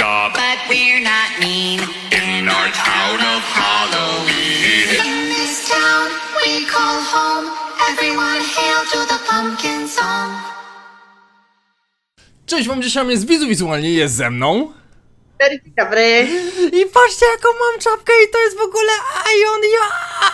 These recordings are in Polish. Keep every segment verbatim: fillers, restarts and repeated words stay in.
shop, but we're not mean. In our town of Halloween. In this town we call home. Everyone hail to the pumpkin song. Cześć wam, dzisiaj jest widzu wizualnie, jest ze mną. Dzień dobry. I patrzcie jaką mam czapkę i to jest w ogóle Ion, ja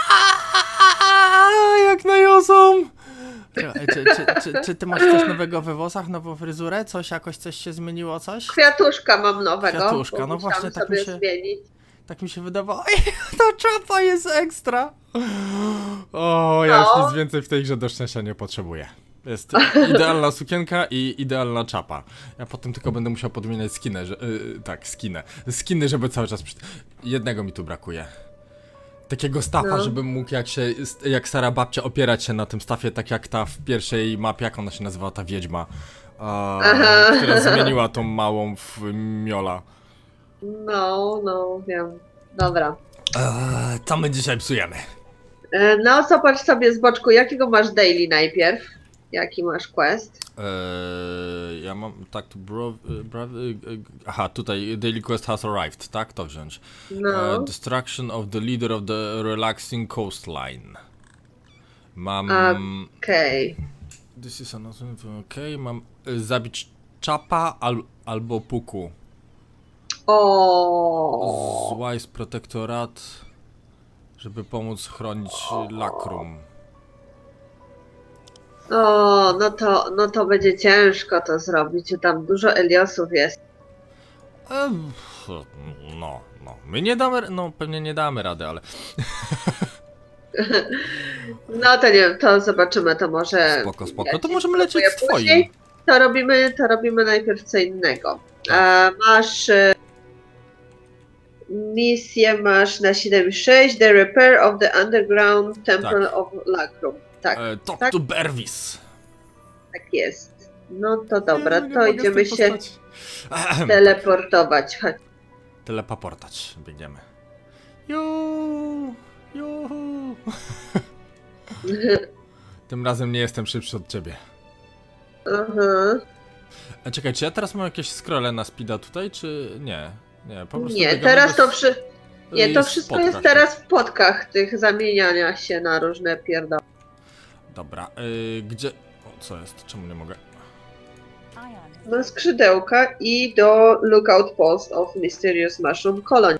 jak najosom. Czy, czy, czy, czy ty masz coś nowego we włosach, nową fryzurę? Coś, jakoś coś się zmieniło, coś? Kwiatuszka mam nowego. Kwiatuszka, no właśnie tak mi się zmienić. Tak mi się wydawało. Ta czapa jest ekstra. O, ja no. już nic więcej w tej grze do szczęścia nie potrzebuję. Jest idealna sukienka i idealna czapa. Ja potem tylko będę musiał podmieniać skinę, że, yy, tak, skinę. Skiny, żeby cały czas... Przy... Jednego mi tu brakuje. Takiego stafa, no. Żebym mógł jak się, jak stara babcia opierać się na tym stafie, tak jak ta w pierwszej mapie, jak ona się nazywała, ta wiedźma. Uh, która zmieniła tą małą w miola. No, no, wiem. Dobra. Eee, co my dzisiaj psujemy? No, zobacz sobie z boczku, jakiego masz daily najpierw? Jaki masz quest? Eee, ja mam, tak, tu bro, bro, aha, tutaj daily quest has arrived, tak? To wziąć. No. Eee, destruction of the leader of the relaxing coastline. Mam... Okej. Okay. This is another, okej, okay. Mam y, zabić czapa al, albo puku. O. Złajs protektorat, żeby pomóc chronić Lakrum. O, no to, no to będzie ciężko to zrobić, tam dużo Eliosów jest. E, no, no, my nie damy, no pewnie nie damy rady, ale... No to nie wiem, to zobaczymy, to może... Spoko, spoko, to możemy lecieć z twoim. Później to robimy, to robimy najpierw co innego. Tak. A, masz... Misję masz na siedem sześć, The Repair of the Underground Temple tak. of Lakrum. Tak, e, talk tak? to Bervis. Tak jest. No to dobra, nie, to nie idziemy się postać. teleportować. Chodź. Telepaportać, biegniemy. Juuu, juhu. Tym razem nie jestem szybszy od ciebie. Aha. A czekaj, czy ja teraz mam jakieś scrolle na speeda tutaj, czy nie? Nie, po prostu nie, teraz bez... to przy... Nie, to wszystko podkach, jest teraz w podkach tych zamieniania się na różne pierdoły. Dobra, yy, gdzie... O, co jest? Czemu nie mogę? Na skrzydełka i do Lookout Post of Mysterious Mushroom Colony.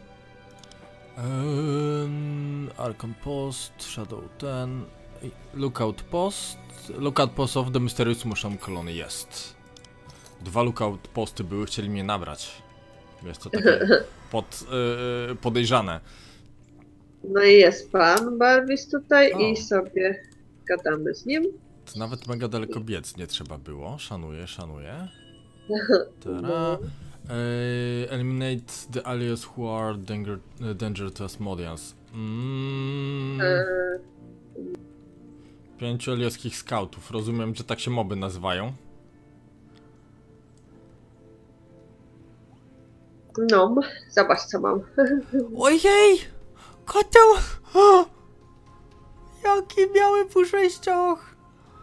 Um, Archon Post, Shadow ten... Lookout Post... Lookout Post of the Mysterious Mushroom Colony jest. Dwa Lookout Posty były, chcieli mnie nabrać. Jest to takie pod, yy, podejrzane. No i jest pan Barwis tutaj o. I sobie gadamy z nim. To nawet mega daleko biec nie trzeba było. Szanuję, szanuję. Tara. Yy, eliminate the aliens who are danger, danger to Asmodeans. Mm. Pięciu eliaskich scoutów. Rozumiem, że tak się moby nazywają. No, zobacz co mam. Ojej! Koteł! O! Jaki biały puszejścioch!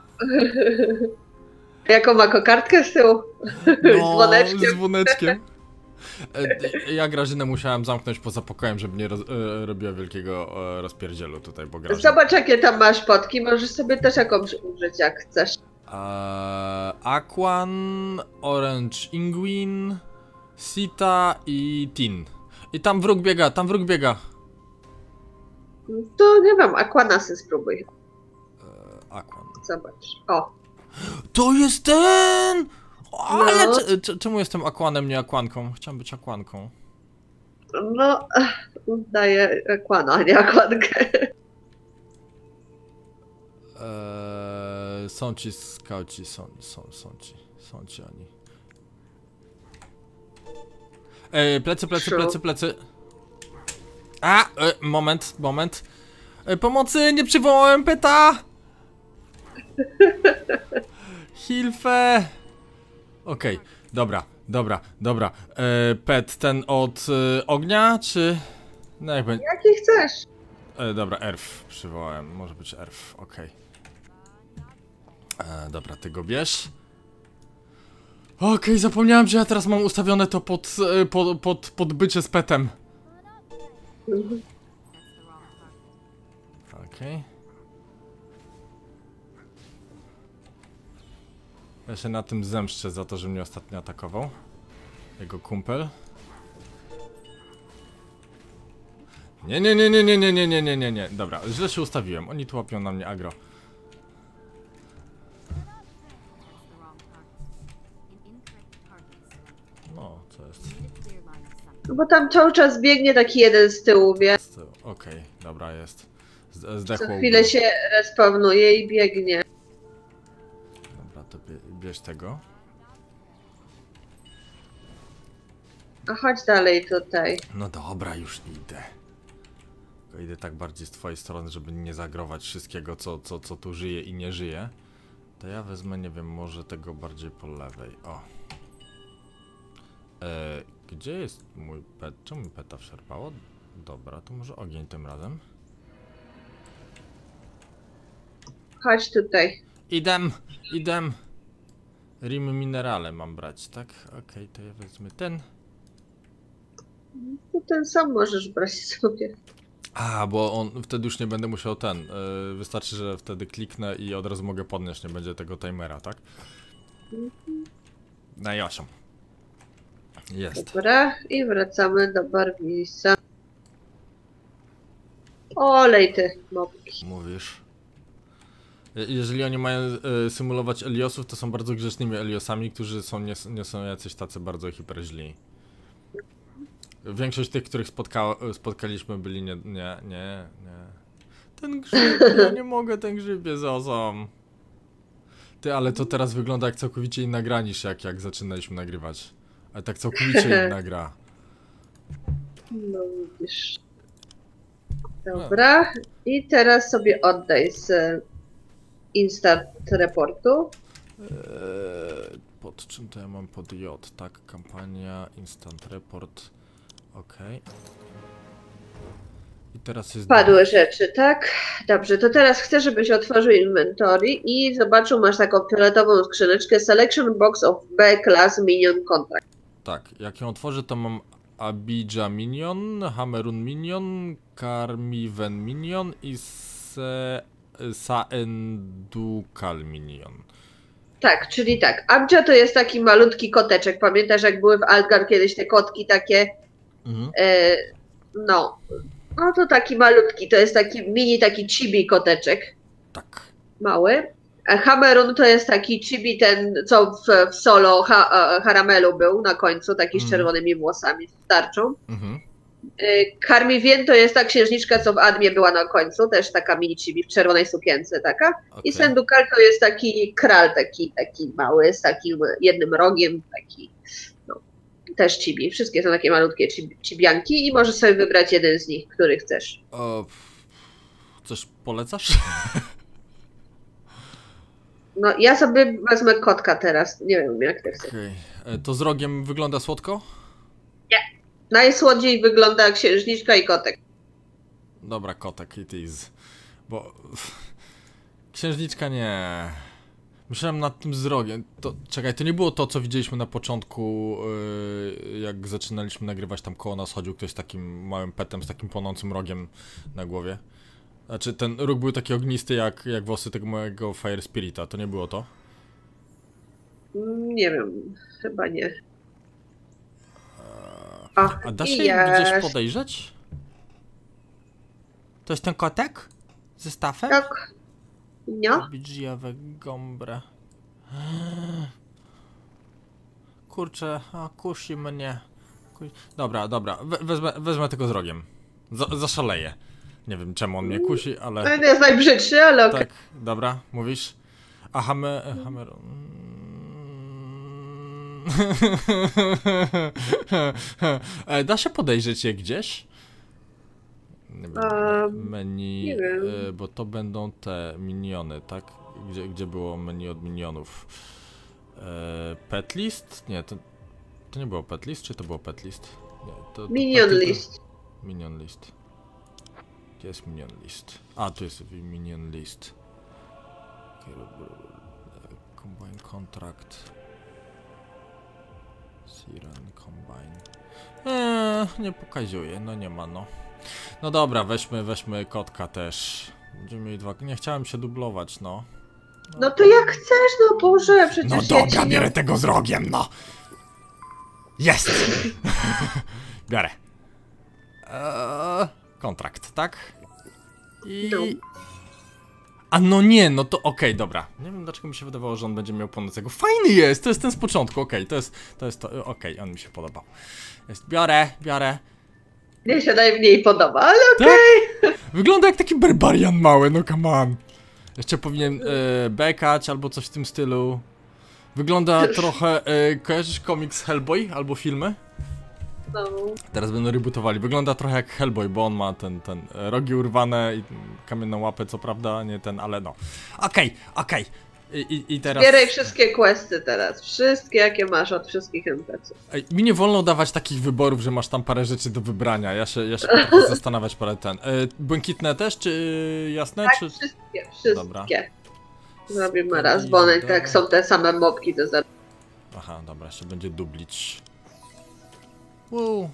Jaką ma kokardkę z tyłu? No, z dzwoneczkiem. Z dzwoneczkiem. Ja Grażynę musiałem zamknąć poza pokojem, żeby nie roz, e, robiła wielkiego e, rozpierdzielu tutaj, bo Grażyna... Zobacz jakie tam masz potki, możesz sobie też jakąś użyć jak chcesz. Eee, Aquan, Orange Inguin, Sita i Tin. I tam wróg biega, tam wróg biega. To nie wiem, Aquanasy spróbuj. Eee, Aquan. Zobacz, o. To jest ten! Ale no. Czemu jestem Aquanem, nie Aquanką? Chciałem być Aquanką. No, daję Aquana, nie Aquankę. Eee, są ci skauci, są, są, są ci, są ci oni. Eee, plecy, plecy, plecy, plecy. A, e, moment, moment. E, pomocy, nie przywołałem peta! Hilfe! Okej, okay, dobra, dobra, dobra. E, pet ten od e, ognia, czy... No jak będzie... Jaki chcesz? E, dobra, Erf przywołałem, może być Erf, okej. Okay. Dobra, ty go bierz. Okej, okay, zapomniałem, że ja teraz mam ustawione to pod, pod, pod, pod bycie z petem. Mhm. Okej. Okay. Ja się na tym zemszczę za to, że mnie ostatnio atakował. Jego kumpel. Nie, nie, nie, nie, nie, nie, nie, nie, nie, nie, nie. Dobra, źle się ustawiłem. Oni tu łapią na mnie agro. No, co jest? No bo tam cały czas biegnie taki jeden z tyłu, wie. Okej, okay, dobra, jest. Z zdechło. Co chwilę się respawnuje i biegnie. Dobra, to bie bierz tego. A chodź dalej tutaj. No dobra, już idę. Tylko idę tak bardziej z twojej strony, żeby nie zagrować wszystkiego, co, co, co tu żyje i nie żyje. To ja wezmę, nie wiem, może tego bardziej po lewej. O. E, gdzie jest mój pet? Czemu mi peta wszarpało? Dobra, to może ogień tym razem. Chodź tutaj. Idę, idę. Rimy minerale mam brać, tak? Okej, okay, to ja wezmę ten. To ten sam możesz brać sobie. A, bo on wtedy już nie będę musiał ten. Yy, wystarczy, że wtedy kliknę i od razu mogę podnieść, nie będzie tego timera, tak? Na Jasią. Jest. Dobra, i wracamy do Barwisa. Olej ty, mopki. Mówisz. Jeżeli oni mają y, symulować Eliosów, to są bardzo grzecznymi Eliosami, którzy są, nie, nie są jacyś tacy bardzo hiperźli. Większość tych, których spotka spotkaliśmy, byli nie, nie, nie, nie. Ten grzyb, ja nie mogę, ten grzyb jest awesome. Ty, ale to teraz wygląda jak całkowicie inna gra niż jak, jak zaczynaliśmy nagrywać. Ale tak całkowicie inna gra. No widzisz. Dobra, i teraz sobie oddaj z Instant Reportu. Eee, pod czym to ja mam? Pod J, tak? Kampania, Instant Report. Okej. Okay. I teraz jest... Padły rzeczy, tak? Dobrze, to teraz chcę, żebyś otworzył inventory i zobaczył, masz taką fioletową skrzyneczkę Selection Box of B-Class Minion Contract. Tak, jak ją otworzę, to mam Abidja Minion, Hamerun Minion, Carmiven Minion i Se... Saendukal Minion. Tak, czyli tak. Abidja to jest taki malutki koteczek. Pamiętasz, jak były w Algar kiedyś te kotki takie? Mhm. E, no. No to taki malutki, to jest taki mini, taki chibi koteczek. Tak. Mały. A Hamerun to jest taki chibi, ten co w, w solo ha, Haramelu był na końcu, taki mm. z czerwonymi włosami, z tarczą. Mm-hmm. Carmivien to jest ta księżniczka, co w Admie była na końcu, też taka mini chibi w czerwonej sukience taka. Okay. I Sendukal to jest taki kral, taki, taki mały, z takim jednym rogiem, taki no, też chibi. Wszystkie są takie malutkie chibianki i możesz sobie wybrać jeden z nich, który chcesz. O, coś polecasz? No ja sobie wezmę kotka teraz, nie wiem jak ty chcesz. Okay. To z rogiem wygląda słodko? Nie. Najsłodziej wygląda księżniczka i kotek. Dobra, kotek it is. Bo... Księżniczka nie... Myślałem nad tym z rogiem. To, czekaj, to nie było to, co widzieliśmy na początku, yy, jak zaczynaliśmy nagrywać, tam koło nas chodził ktoś z takim małym petem, z takim płonącym rogiem na głowie. Znaczy, ten róg był taki ognisty jak, jak włosy tego mojego Fire Spirita, to nie było to? Nie wiem, chyba nie. A, A da się ja... gdzieś podejrzeć? To jest ten kotek? Ze stafem? Tak. No. Bidżiowe gombre. Kurczę, a kusi mnie. Dobra, dobra, We, wezmę, wezmę tego z rogiem. Z, zaszaleję. Nie wiem czemu on mnie kusi, ale... To jest najbrzydszy, ale okej. Tak, dobra, mówisz? A Hamer... Hamer... Da się podejrzeć je gdzieś? Nie wiem, um, menu, nie wiem. Bo to będą te miniony, tak? Gdzie, gdzie było menu od minionów? E, pet list? Nie, to, to nie było pet list, czy to było pet list? Nie, to, to, minion to, to, list. Minion list. Gdzie jest minion list? A, tu jest minion list. Okay. Combine contract. Siren Combine. Eee, nie pokazuje, no nie ma no. No dobra, weźmy, weźmy kotka też. Będziemy mieli dwa. Nie chciałem się dublować, no. No, no to jak chcesz, no Boże, przecież No ja dobra, ci biorę nie... tego z rogiem, no! Jest! Biorę. Eee, kontrakt, tak? I... No. A no nie, no to okej, okay, dobra. Nie wiem dlaczego mi się wydawało, że on będzie miał północnego. Fajny jest, to jest ten z początku, okej, okay, to jest, to jest to, okej, okay, on mi się podobał. Jest, biorę, biorę. Mnie się najmniej podoba, ale okej. Okay. Tak? Wygląda jak taki barbarian mały, no come on. Jeszcze powinien e, bekać albo coś w tym stylu. Wygląda trochę, e, kojarzysz komiks Hellboy albo filmy? No. Teraz będą rebootowali. Wygląda trochę jak Hellboy, bo on ma ten, ten rogi urwane i kamienną łapę, co prawda, nie ten, ale no. Okej, okay, okej. Okay. I, i teraz... Zbieraj wszystkie questy teraz. Wszystkie, jakie masz od wszystkich en pe ce ów. Ej, mi nie wolno dawać takich wyborów, że masz tam parę rzeczy do wybrania. Ja się, ja się potrafię zastanawiać parę ten. E, błękitne też, czy jasne? Tak, czy... wszystkie, wszystkie. Dobra. Zrobimy raz, bo one tak są te same mobki do zabicia. Aha, dobra, jeszcze będzie dublić. Wow.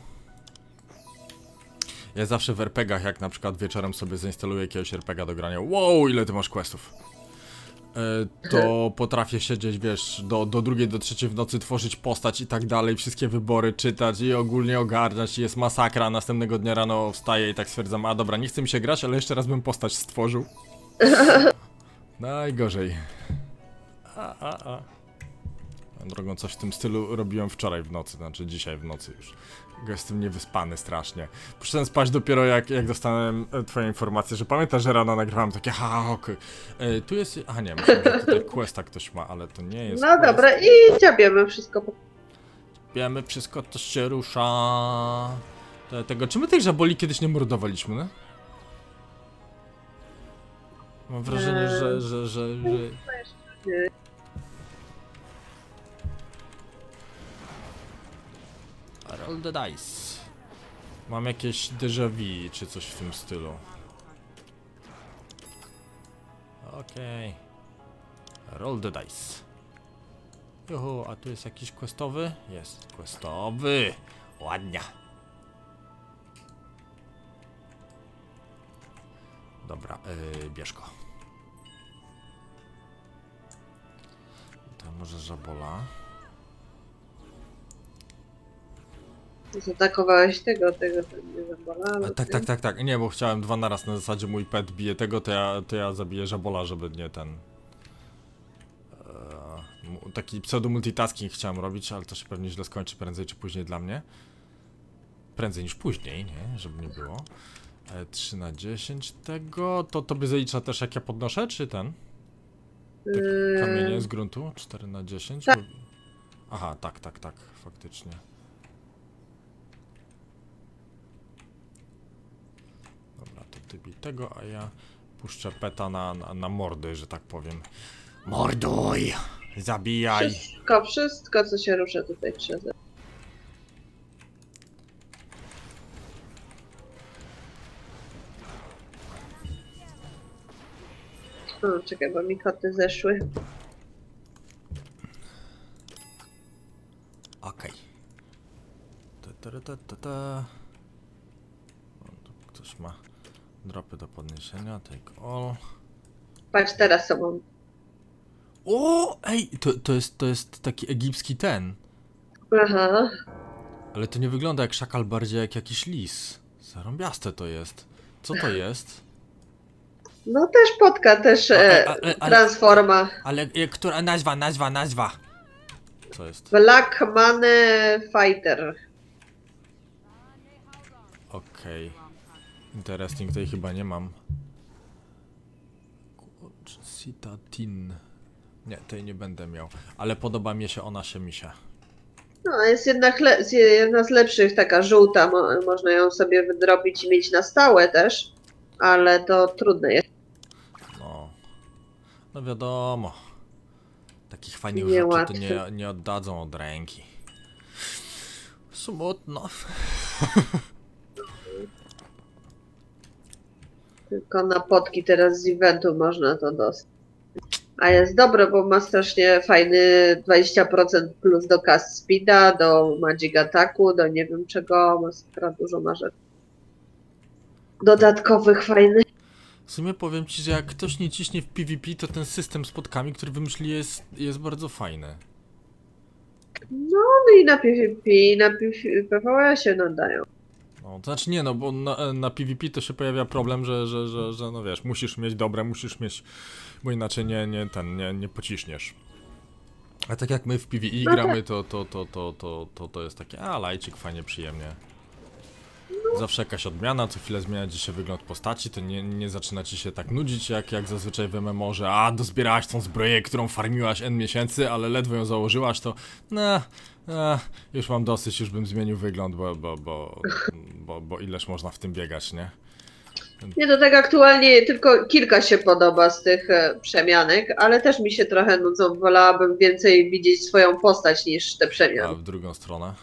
Ja zawsze w er pe gach, jak na przykład wieczorem sobie zainstaluję jakiegoś er pe ga do grania. Wow, ile ty masz questów? E, to potrafię siedzieć, wiesz, do, do drugiej, do trzeciej w nocy, tworzyć postać i tak dalej, wszystkie wybory czytać i ogólnie ogarniać. Jest masakra, następnego dnia rano wstaję i tak stwierdzam, a dobra, nie chcę mi się grać, ale jeszcze raz bym postać stworzył. Najgorzej. A, a, a. Drogą, coś w tym stylu robiłem wczoraj w nocy, znaczy dzisiaj w nocy już. Jestem niewyspany strasznie. Poszedłem spać dopiero jak, jak dostałem twoje informacje, że pamiętasz, że rano nagrywałem takie ha, okej. Okay. Tu jest... Aha, nie, myślałem, że tutaj questa ktoś ma, ale to nie jest No quest. dobra, i dziabiemy wszystko. Wiemy, wszystko to się rusza. Te, tego, czy my tych żaboli kiedyś nie mordowaliśmy, no? Mam wrażenie, eee... że, że, że, że... Roll the dice. Mam jakieś déjà vu, czy coś w tym stylu. Okej. Okay. Roll the dice. Juhu, a tu jest jakiś questowy? Jest questowy. Ładnie. Dobra, yy, bierz go. To może żabola. Zaatakowałeś tego, tego, to nie zabolało. Tak, tak, tak, tak. Nie, bo chciałem dwa naraz na zasadzie mój pet bije tego, to ja, to ja zabiję żabola, żeby nie ten... Eee, taki pseudo multitasking chciałem robić, ale to się pewnie źle skończy prędzej czy później dla mnie. Prędzej niż później, nie? Żeby nie było. E, trzy na dziesięć tego, to tobie zalicza też jak ja podnoszę, czy ten? Tak, kamienie z gruntu? cztery na dziesięć? Tak. Aha, tak, tak, tak, faktycznie. Dobra, to ty bij tego, a ja puszczę peta na, na, na mordy, że tak powiem. Morduj! Zabijaj! Wszystko, wszystko co się rusza tutaj trzeba. O, czekaj, bo mi koty zeszły. Okej. Okay. Ktoś ma dropy do podniesienia, take all. Patrz, teraz sobą. O, ej, to, to, jest, to jest taki egipski ten. Aha. Ale to nie wygląda jak szakal, bardziej jak jakiś lis. Zarąbiaste to jest. Co to jest? No też potka, też e, a, a, a, transforma. Ale, ale która nazwa, nazwa, nazwa? Co jest? Black Money Fighter. Okej. Okay. Interesting, tej chyba nie mam. Citatin. Nie, tej nie będę miał. Ale podoba mi się ona się misia. No, jest jednak le jedna z lepszych, taka żółta. Mo można ją sobie wydrobić i mieć na stałe też. Ale to trudne jest. No. No wiadomo. Takich fajnych nie rzeczy łatwo. to nie, nie oddadzą od ręki. Smutno. Tylko na potki teraz z eventu można to dostać. A jest dobre, bo ma strasznie fajny dwadzieścia procent plus do cast speeda, do magic attacku, do nie wiem czego, ma super dużo ma rzeczy dodatkowych fajnych. W sumie powiem ci, że jak ktoś nie ciśnie w PvP, to ten system z spotkami, który wymyślili, jest, jest bardzo fajny. No, no i na PvP, i na PvE się nadają. No, to znaczy nie, no bo na, na PvP to się pojawia problem, że, że, że, że no wiesz, musisz mieć dobre, musisz mieć, bo inaczej nie, nie, ten, nie, nie pociśniesz. A tak jak my w PvE No gramy, tak. to, to, to, to, to, to, to jest takie, a lajcik, fajnie, przyjemnie. Zawsze jakaś odmiana, co chwilę zmienia ci się wygląd postaci, to nie, nie zaczyna ci się tak nudzić, jak, jak zazwyczaj w M M O, że a, dozbierałaś tą zbroję, którą farmiłaś N miesięcy, ale ledwo ją założyłaś, to no, no, już mam dosyć, już bym zmienił wygląd, bo, bo, bo, bo, bo ileż można w tym biegać, nie? Nie, to tak aktualnie tylko kilka się podoba z tych e, przemianek, ale też mi się trochę nudzą. Wolałabym więcej widzieć swoją postać niż te A przemiany. w drugą stronę.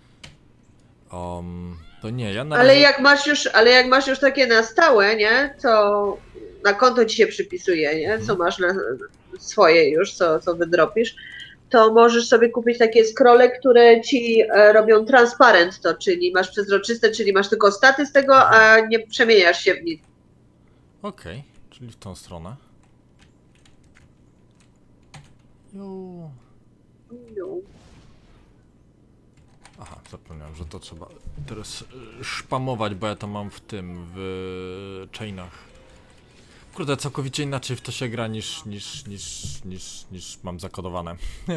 Um, to nie, ja na Ale razie... jak masz już, ale jak masz już takie na stałe, nie, to na konto ci się przypisuje, nie, co masz na swoje już, co, co wydropisz, to możesz sobie kupić takie scrolle, które ci e, robią transparent to, czyli masz przezroczyste, czyli masz tylko staty z tego, a nie przemieniasz się w nic. Okej, czyli w tą stronę. Jo. No. Aha, zapomniałem, że to trzeba teraz y, szpamować, bo ja to mam w tym, w chainach. Kurde, całkowicie inaczej w to się gra niż, niż, niż, niż, niż mam zakodowane.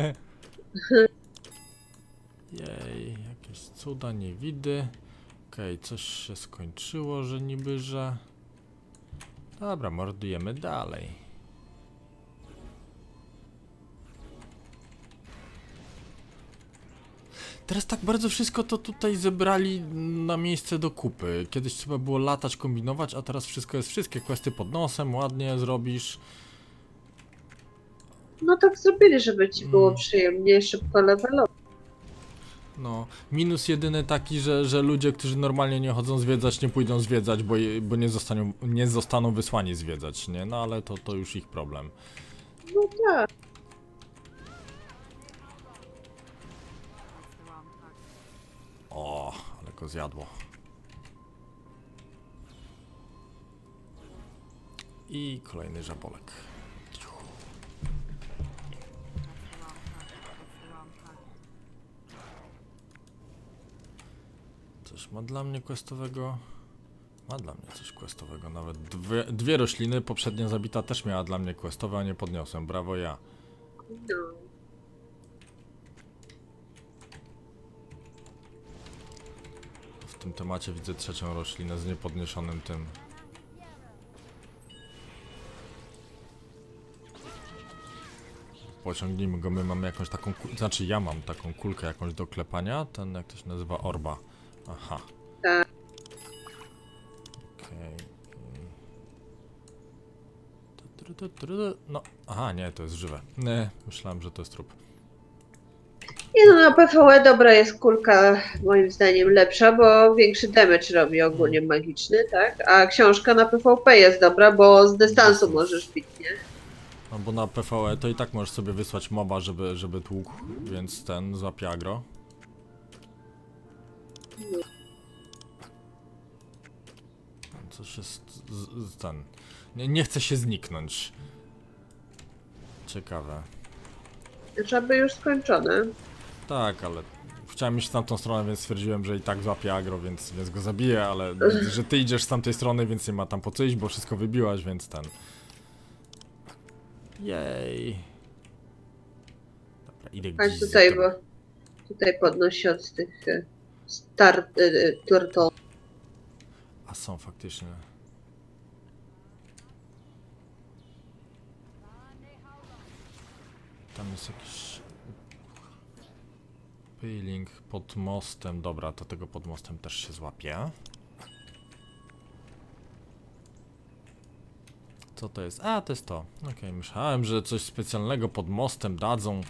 Jej, jakieś cuda, nie widy. Okej, okay, coś się skończyło, że niby, że... Dobra, mordujemy dalej. Teraz tak bardzo wszystko to tutaj zebrali na miejsce do kupy. Kiedyś trzeba było latać, kombinować, a teraz wszystko jest, wszystkie questy pod nosem, ładnie zrobisz. No tak zrobili, żeby ci było Mm. przyjemnie, szybko levelować. No, minus jedyny taki, że, że ludzie, którzy normalnie nie chodzą zwiedzać, nie pójdą zwiedzać, bo, je, bo nie, zostaną, nie zostaną wysłani zwiedzać, nie? No ale to, to już ich problem. No tak. O, ale go zjadło. I kolejny żabolek. Coś ma dla mnie questowego? Ma dla mnie coś questowego, nawet dwie, dwie rośliny, poprzednia zabita też miała dla mnie questowe, a nie podniosłem, brawo ja. No. W tym temacie widzę trzecią roślinę z niepodniesionym tym. Pociągnijmy go, my mamy jakąś taką, znaczy ja mam taką kulkę jakąś do klepania, ten jak to się nazywa, orba. Aha. Tak. Okej. Okay. No, aha, nie, to jest żywe. Nie, myślałem, że to jest trup. Nie no, na PvE dobra jest kulka, moim zdaniem lepsza, bo większy damage robi ogólnie magiczny, tak? A książka na PvP jest dobra, bo z dystansu możesz bić, nie? No bo na PvE to i tak możesz sobie wysłać moba, żeby, żeby tłukł, więc ten złapie agro. Coś jest z, z ten... Nie, nie chce się zniknąć. Ciekawe. Żaby już skończone. Tak, ale chciałem iść w tamtą stronę, więc stwierdziłem, że i tak złapie agro, więc, więc go zabiję, ale że ty idziesz z tamtej strony, więc nie ma tam po co iść, bo wszystko wybiłaś, więc ten... Jej. Dobra, idę Chodź gdzieś tutaj, za bo tutaj podnosi od tych e, start, e, e, turtle. A są faktycznie. Tam jest jakiś... Peeling pod mostem. Dobra, to tego pod mostem też się złapie. Co to jest? A, to jest to. Okej, okay, myślałem, że coś specjalnego pod mostem dadzą.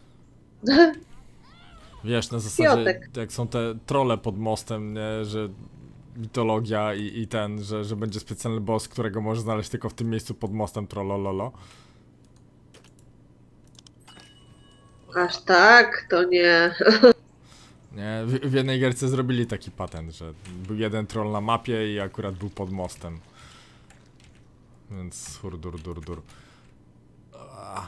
Wiesz, na zasadzie, Piotek. jak są te trolle pod mostem, nie, że mitologia i, i ten, że, że będzie specjalny boss, którego możesz znaleźć tylko w tym miejscu pod mostem, trollololo. Aż tak, to nie. Nie, w, w jednej gierce zrobili taki patent, że był jeden troll na mapie i akurat był pod mostem. Więc hurdur, dur, dur. Ah.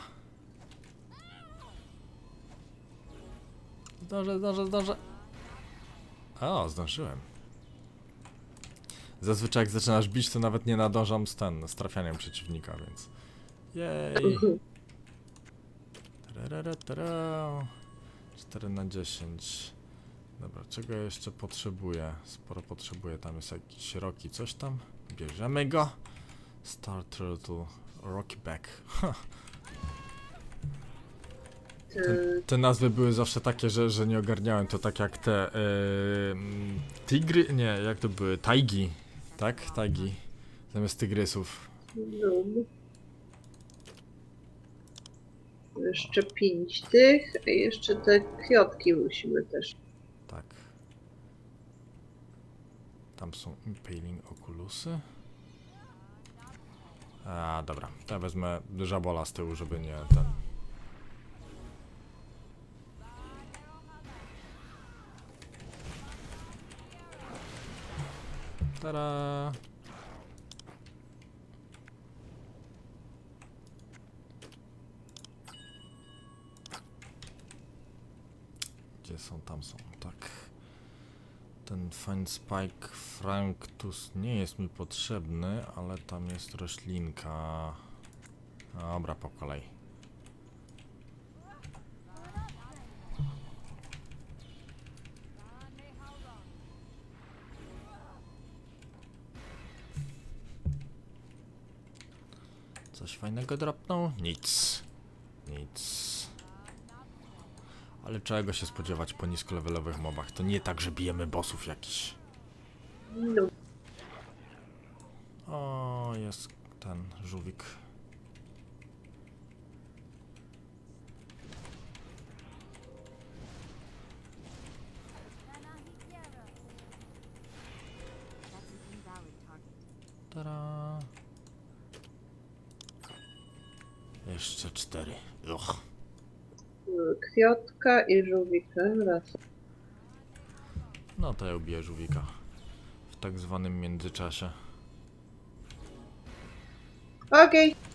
Zdążę, zdążę, zdążę. O, zdążyłem. Zazwyczaj jak zaczynasz bić, to nawet nie nadążam z ten, z trafianiem przeciwnika, więc... Jej! cztery na dziesięć. Dobra, czego ja jeszcze potrzebuję? Sporo potrzebuję, tam jest jakiś Rocky, coś tam. Bierzemy go. Star Turtle, Rocky Back. Te, te nazwy były zawsze takie, że, że nie ogarniałem, to tak jak te yy, tigry, nie, jak to były, tajgi, tak? Tajgi, zamiast tygrysów. No. Jeszcze pięć tych, a jeszcze te kwiatki musimy też. Tak. Tam są Impaling Oculusy. A, dobra, to ja wezmę żabola z tyłu, żeby nie ten... Tada! Gdzie są? Tam są, tak. Ten Fine Spike Franctus nie jest mi potrzebny, ale tam jest roślinka. Dobra, po kolei. Coś fajnego dropnął? Nic. Nic. Ale czego się spodziewać po niskolevelowych mobach? To nie tak, że bijemy bossów jakiś. No. O, jest ten żółwik. Tada. Jeszcze cztery. Uch. Kwiatka i żółwika raz. No to ja ubiję żółwika. W tak zwanym międzyczasie. Okej. Okay.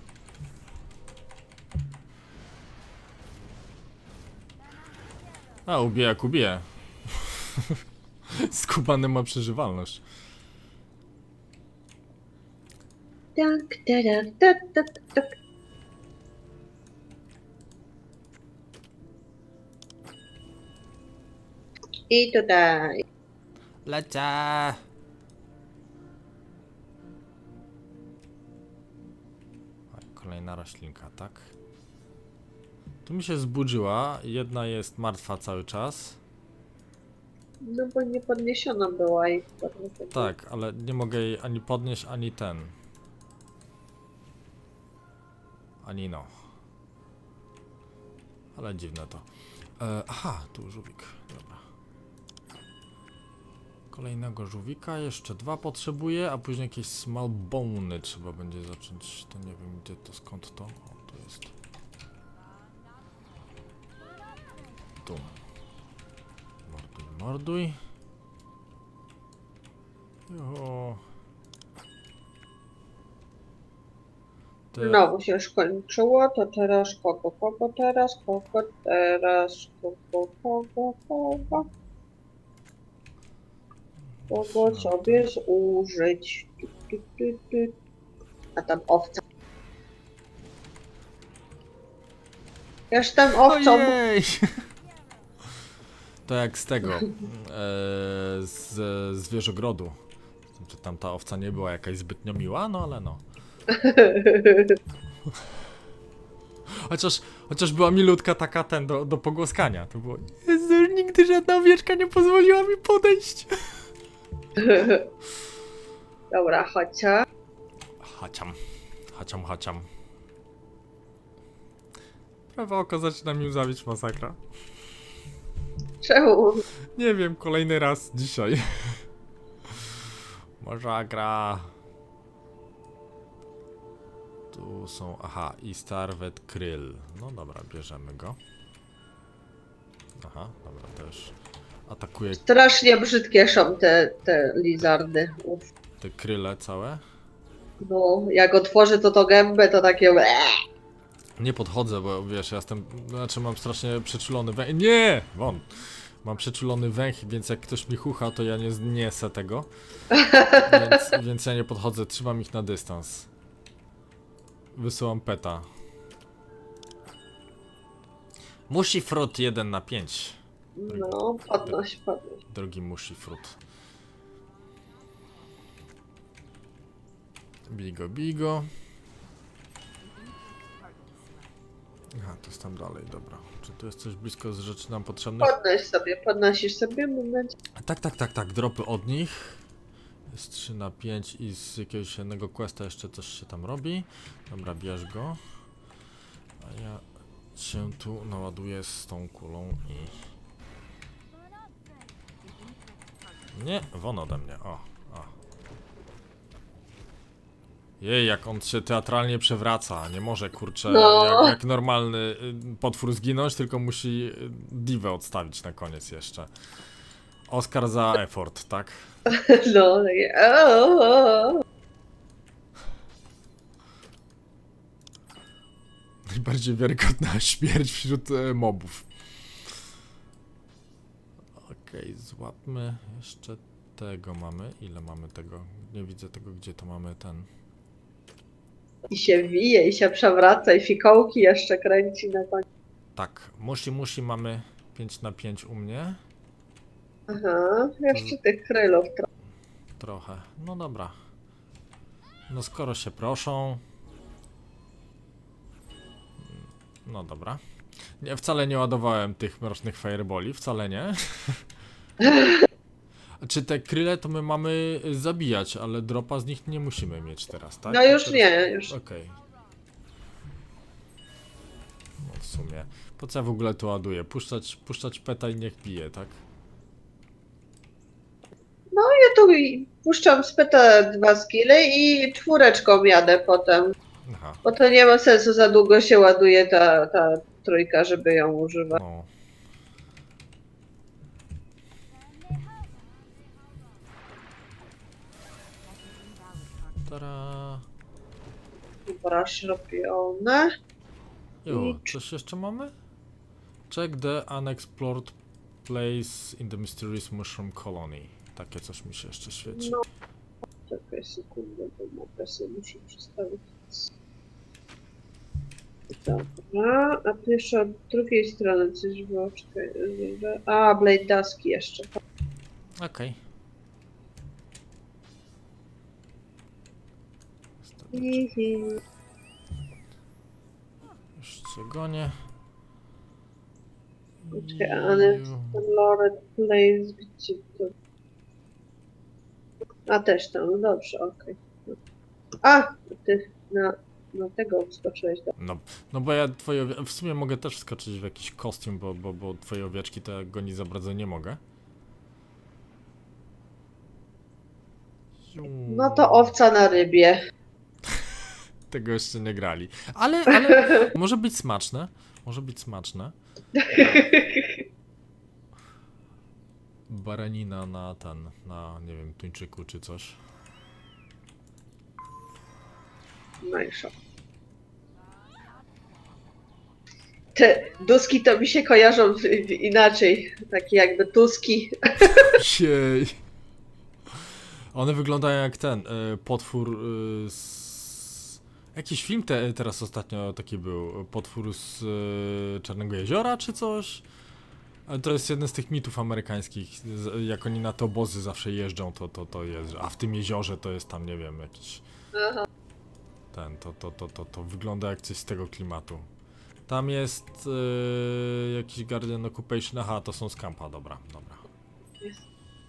A, ubiję jak ubiję. Skubany ma przeżywalność. Tak, tak, tak, tak, tak. I tutaj. Lecę. Kolejna roślinka, tak? Tu mi się zbudziła. Jedna jest martwa cały czas. No bo nie podniesiona była i tak, ale nie mogę jej ani podnieść, ani ten. Ani no. Ale dziwne to. E, aha, tu żółwik. Dobra. Kolejnego żółwika, jeszcze dwa potrzebuję, a później jakieś small bony trzeba będzie zacząć. To nie wiem gdzie to, skąd to. O, to jest. Tu. Morduj, morduj. Jo. Te... Znowu się skończyło, to teraz kogo, kogo teraz, kogo teraz, kogo, kogo, kogo. Kogo sobie zużyć. Tu, tu, tu, tu. A tam owca. Jestem owcą. Ojej! To jak z tego, e, z zwierzogrodu. Znaczy tam ta owca nie była jakaś zbytnio miła, no ale no. Chociaż, chociaż była milutka taka ten do, do pogłaskania. To było, Jezu, nigdy żadna owieczka nie pozwoliła mi podejść. Dobra, chodźcie. Haciam, haciam, haciam. Prawe oko zaczyna mi łzawić, masakra. Czemu? Nie wiem, kolejny raz dzisiaj. Masakra. Tu są, aha, i Starvet Kryll. No dobra, bierzemy go. Aha, dobra, to już atakuje Strasznie brzydkie są te, te lizardy. Uf. te kryle całe. No, jak otworzy to to gębę, to takie... Nie podchodzę, bo wiesz, ja jestem, znaczy mam strasznie przeczulony węch. Nie! Won! Mam przeczulony węch, więc jak ktoś mi chucha, to ja nie zniesę tego. Więc, więc ja nie podchodzę, trzymam ich na dystans. Wysyłam peta. Musi frut jeden na pięć. No, podnoś, podnoś. Drogi musi frut. Bigo, bigo. Aha, to jest tam dalej, dobra. Czy tu jest coś blisko z rzeczy nam potrzebnych? Podnoś sobie, podnosisz sobie, moment. Tak, tak, tak, tak, dropy od nich. Jest trzy na pięć i z jakiegoś jednego questa jeszcze coś się tam robi. Dobra, bierz go. A ja się tu naładuję z tą kulą i... Nie, won ode mnie, o, o. Jej, jak on się teatralnie przewraca, nie może, kurczę, No. jak, jak normalny y, potwór zginąć, tylko musi y, diwę odstawić na koniec jeszcze. Oscar za effort, tak? No, takie... o, o, o. Najbardziej wiarygodna śmierć wśród e, mobów. Okej, okay, złapmy jeszcze tego mamy. Ile mamy tego? Nie widzę tego, gdzie to mamy ten. I się wije, i się przewraca, i fikołki jeszcze kręci na koniec. Tak, musi, musi mamy pięć na pięć u mnie. Aha, jeszcze tych krylów trochę. Trochę, no dobra. No skoro się proszą. No dobra. Nie, wcale nie ładowałem tych mrocznych fireboli, wcale nie. Czy te kryle to my mamy zabijać, ale dropa z nich nie musimy mieć teraz, tak? No już teraz... nie, już. Okej. Okay. No w sumie. Po co ja w ogóle to ładuję? Puszczać, puszczać peta i niech bije, tak? No ja tu i puszczam z peta dwa skille i czwóreczką jadę potem. Aha. Bo to nie ma sensu, za długo się ładuje ta, ta trójka, żeby ją używać. No. Tara. Dobra, robione. Jo, coś jeszcze mamy? Check the unexplored place in the mysterious mushroom colony. Takie coś mi się jeszcze świeci. No. Czekaj sekundę, bo mogę sobie muszę przestawić. Dobra, a tu jeszcze od drugiej strony coś było. Czekaj, a Blade Duski jeszcze. Okej. Okay. Już cię gonię. Czekaj, ale Lord Place, gdzie to... A też tam, no dobrze, okej. Okay. A, ty na, na tego wskoczyłeś. Do... No, no bo ja twoje... W sumie mogę też wskoczyć w jakiś kostium, bo, bo, bo twoje owieczki to ja gonić za bardzo nie mogę. No to owca na rybie. Tego jeszcze nie grali. Ale, ale może być smaczne. Może być smaczne. Baranina na ten, na nie wiem, tuńczyku czy coś. No i szok. Te duski to mi się kojarzą w, w inaczej. Takie jakby tuski. Jej. One wyglądają jak ten y, potwór y, z... Jakiś film te, teraz ostatnio taki był. Potwór z y, Czarnego Jeziora czy coś? Ale to jest jeden z tych mitów amerykańskich. Z, jak oni na te obozy zawsze jeżdżą, to, to, to jest. A w tym jeziorze to jest tam, nie wiem, jakiś... Aha. Ten, to, to, to, to, to wygląda jak coś z tego klimatu. Tam jest y, jakiś Guardian Occupation. Aha, to są z kampa, dobra, dobra. Jest.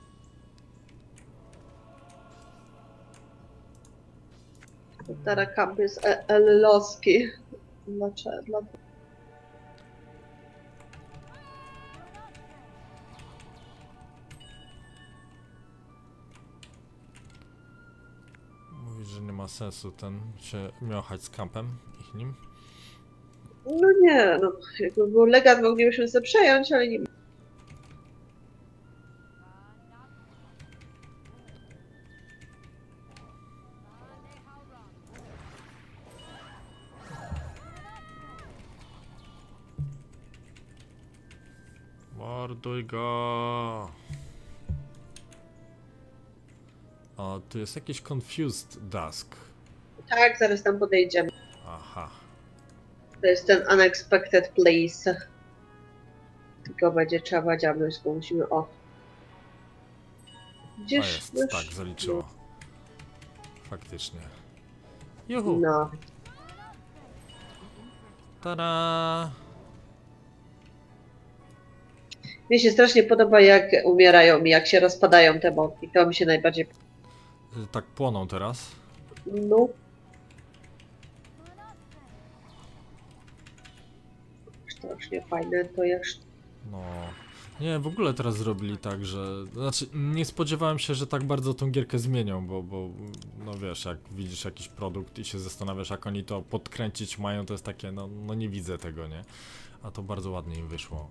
Tarakamp jest elloski. Dlaczego? Mówisz, że nie ma sensu ten się miałchać z kampem ich nim? No nie, no jakby był legat, moglibyśmy sobie przejąć, ale nie. Morduj go. O, tu jest jakiś confused dusk. Tak, zaraz tam podejdziemy. Aha. To jest ten unexpected place. Tylko będzie trzeba dziabnąć, bo musimy o. A Gdzieś jest, już... tak, zaliczyło. Faktycznie. Juhu. No. Tada! Mnie się strasznie podoba, jak umierają i jak się rozpadają te mąki. To mi się najbardziej... Tak płoną teraz. No. Strasznie fajne to jest. No. Nie, w ogóle teraz zrobili tak, że... Znaczy, nie spodziewałem się, że tak bardzo tą gierkę zmienią, bo, bo no wiesz, jak widzisz jakiś produkt i się zastanawiasz, jak oni to podkręcić mają, to jest takie, no, no nie widzę tego, nie? A to bardzo ładnie im wyszło.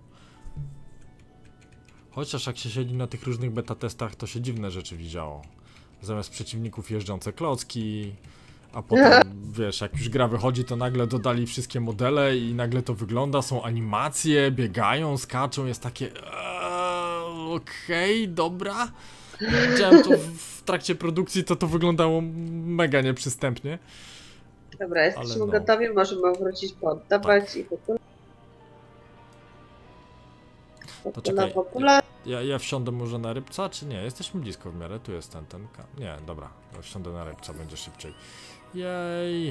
Chociaż jak się siedzi na tych różnych beta testach, to się dziwne rzeczy widziało. Zamiast przeciwników jeżdżące klocki, a potem, wiesz, jak już gra wychodzi, to nagle dodali wszystkie modele i nagle to wygląda, są animacje, biegają, skaczą, jest takie eee, okej, okay, dobra. Widziałem to w trakcie produkcji, to to wyglądało mega nieprzystępnie. Dobra, jesteśmy no. gotowi, możemy wrócić poddawać Tak. i popula. To Popula, czekaj, popula. ja, ja wsiądę może na rybca, czy nie? Jesteśmy blisko w miarę, tu jest ten, ten, nie, dobra, ja wsiądę na rybca, będzie szybciej. Jej!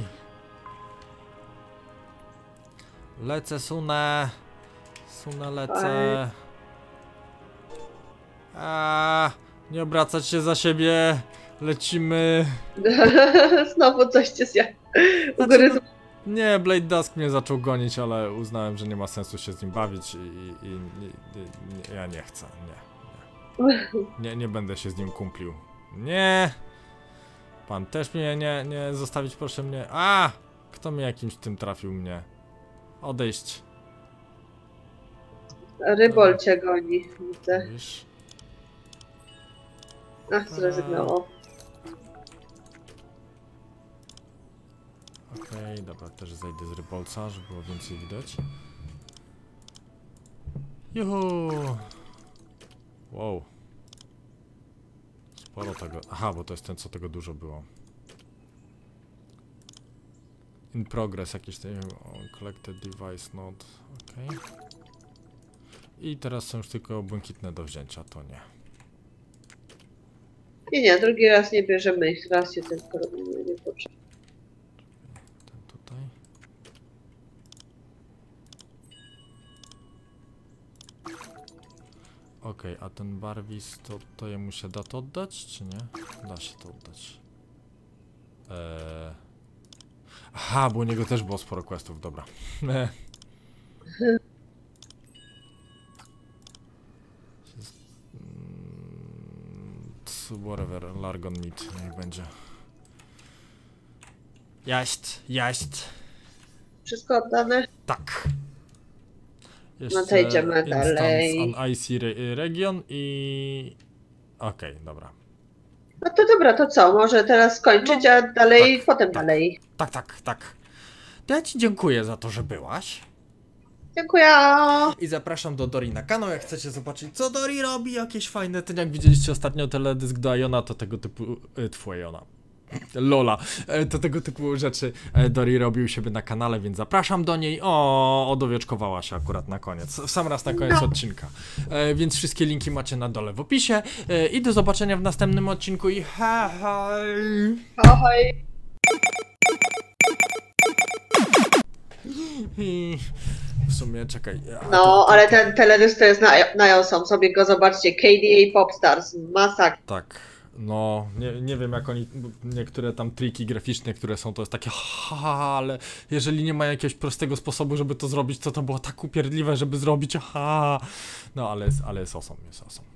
Lecę, sunę! Sunę, lecę! A, nie obracać się za siebie! Lecimy! Znowu coś cię zjadł. Znaczy, Ugryzł. nie, Blade Dusk mnie zaczął gonić, ale uznałem, że nie ma sensu się z nim bawić i, i, i, i, i ja nie chcę, nie, nie. Nie, nie będę się z nim kumplił. Nie! Pan też mnie nie, nie zostawić, proszę mnie. A! Kto mnie jakimś tym trafił mnie? Odejść. Rybol cię goni, widzę. Wiesz? Ach, zrezygnował. Okej, okay, dobra, też zejdę z rybolca, żeby było więcej widać. Juhu! Wow. Sporo tego. Aha, bo to jest ten, co tego dużo było. In progress, jakieś te... Collected device node. Okej. Okay. I teraz są już tylko błękitne do wzięcia, to nie. Nie, nie, drugi raz nie bierzemy ich, raz się tylko robimy, nie potrzeba. Ten tutaj. Okej, okay, a ten barwis, to, to jemu się da to oddać, czy nie? Da się to oddać. Eee... Aha, bo u niego też było sporo questów, dobra. Whatever, Largon Meat, niech będzie. Jaść, jaść. Wszystko oddane? Tak. Jeszcze No to idziemy dalej. Instance on Icy re Region i... Okej, okay, dobra. No to dobra, to co? Może teraz skończyć, no, a dalej, tak, potem tak, dalej. Tak, tak, tak. To ja ci dziękuję za to, że byłaś. Dziękuję. I zapraszam do Dori na kanał, jak chcecie zobaczyć, co Dori robi, jakieś fajne, ten jak widzieliście ostatnio teledysk do Iona, to tego typu, y, tfu Iona, Lola, y, to tego typu rzeczy y, Dori robi u siebie na kanale, więc zapraszam do niej. O, odowieczkowała się akurat na koniec, w sam raz na koniec no. odcinka, y, więc wszystkie linki macie na dole w opisie y, i do zobaczenia w następnym odcinku i hej! Ahoj! I w sumie, czekaj. No, to, ale ten teledysk to jest na, na Josom, sobie go zobaczcie, K D A Popstars, masakra. Tak, no, nie, nie wiem jak oni, niektóre tam triki graficzne, które są, to jest takie ha, ale jeżeli nie ma jakiegoś prostego sposobu, żeby to zrobić, to to było tak upierdliwe, żeby zrobić ha, no ale jest, ale jest awesome, jest awesome.